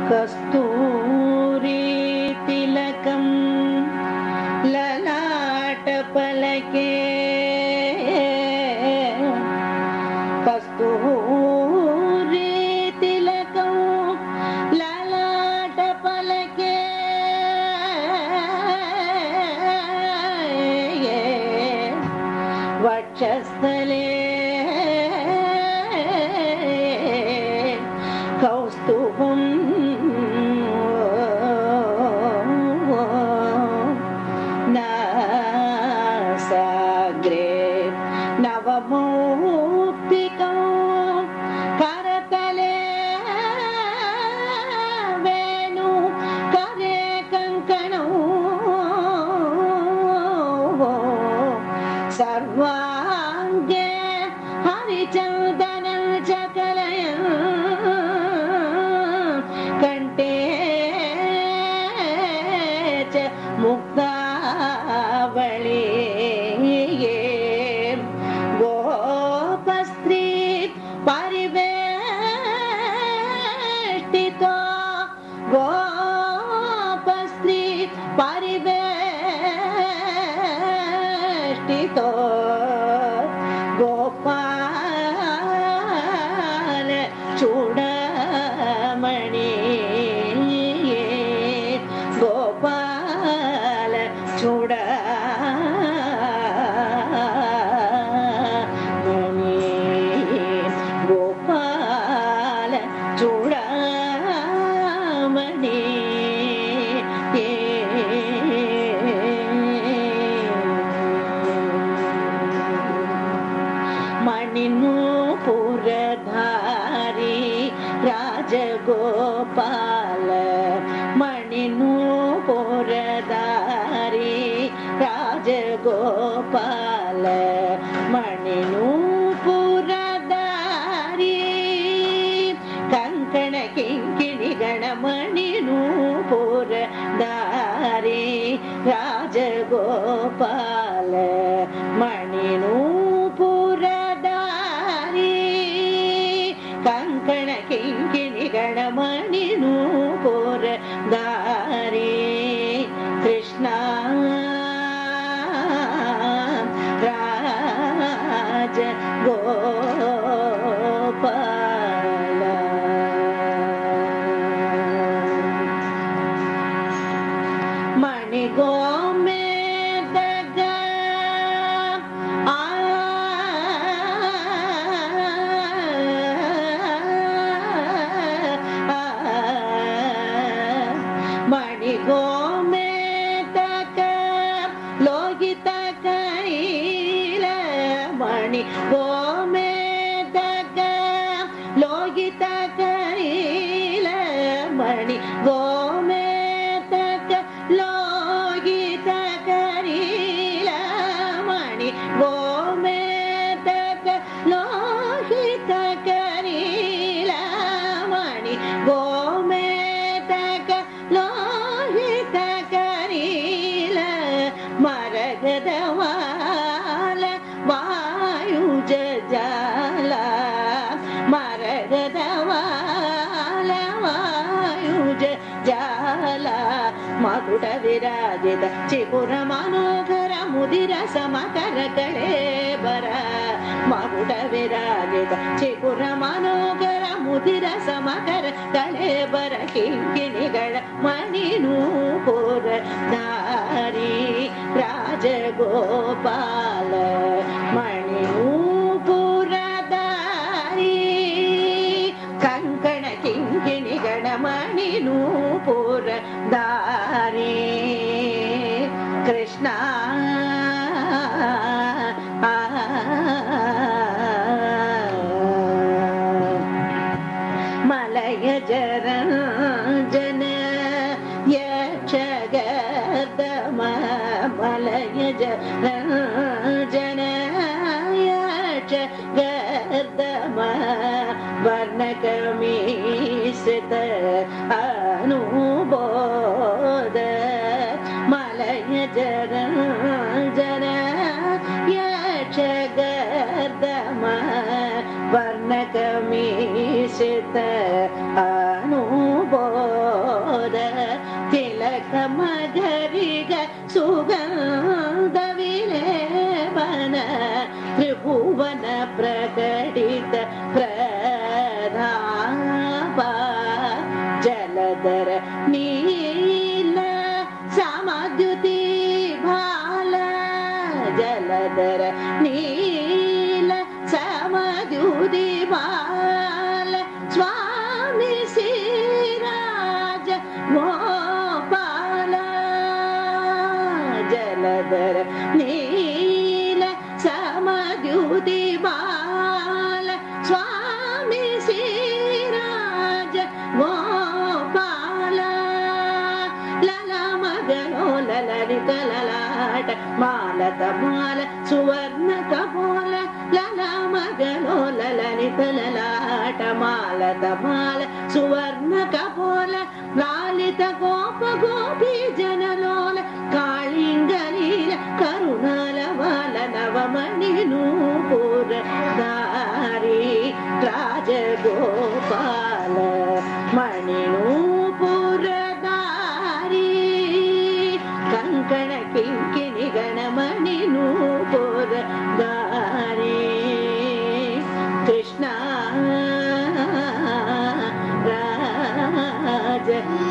कस्तूरी तिलकं ललाटपलके कस्तूरी तिलकं ललाटपलके वक्षस्थले कौस्तुभं नासाग्रे नवमौक्तिकं करतले वेणु करे कङ्कणौ सर्वाङ्गे हरिचन्दनं च कलयन् कंठे च मुक्तावली गोपस्त्री परिवेष्टितो गोपस्त्री परिवेष्टितो गोपाल चूड़ामणि गोपाल चूड़ामणि गोपाल चूड़ामणि मणिनूपुरधारी राजगोपाल मणिनूपुरधारी राजगोपाल मणिनूपुरधारी कंकण किंकिणी गण मणिनूपुरधारी राजगोपाल मणिनूपुरधारी कंकण किंकिणी गण मणिनूपुरधारी कृष्णा राज गोपाल मणिगोमेदग मणिगोमेदक लोहित कैल मणिगोमेदक लोहित कैल मणिगोमेदक लोहित कैल मणिगोमेदक लोहित कैल मणिगोमेदक लोहित कैल मरगदवाल वायुज जाल मरगदवाल वायुज जाल मकुट विराजित चिपुर मनोहर मुदिर समकर कळेबर मकुट विराजित चिपुर मनोहर मुदिर समकर कळेबर किंकिणिಗಳ मणिनूपुरಧಾರಿ राजगोपाल मणिनूपुरಧಾರಿ कंकण किंकिणिಗಳ मणिनूपुरಧಾರಿ कृष्णा मलयज रंजन यक्षगर्दम मलयज रंजन यक्षगर्दम वर्णकमीश्रित अनुबोध मलयज रंजन यक्षगर्दम वर्णकमीश्रित अनुबोध समगरिग सुगंध विलेपन त्रिभुवन प्रकटित प्रताप जलधर नील समद्युति भाल जलधर नील समद्युति भाल स्वामी श्रीराज गोपाल जलधर नील समद्युति बाल स्वामी श्रीराज गोपाल लला मगनो ललरित ललाट मालत माल सुवर्ण कपोल लला मगनो ललरित ललाट मालत माल सुवर्ण कपोल लालित गोप गोपी जनलोल कालिंगलील करुणाल वाल नवमणि नूपुर दारी राजगोपाल मणि नूपुर दारी कंकण किंकिणी गणमणि नूपुर दारी कृष्ण राज